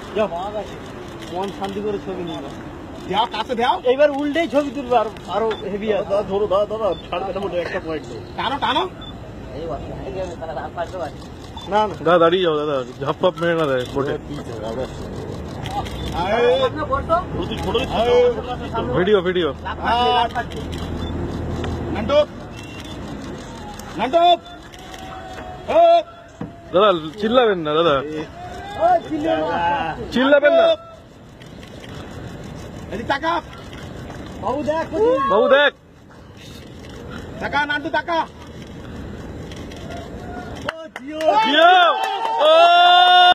মন শান্তি করে ছবি নিয়ে দাও কাছে দাও এইবার উল্টেই ছবি তুলবে আরো হেভি আছে ধরো দাদা ছাড়বে না একটা পয়েন্ট টানো টানো না না দাদা দাঁড়িয়ে যাও দাদা ঝাপ ফাপ মেরে না দেয় বোটে ভিডিও ভিডিও নান্টু নান্টু দাদা চিল্লাবেন না দাদা চিল্লাবেন না এদিক তাকা বাবু দেখ বাবু দেখ তাকা নান্টু তাকা জিও ও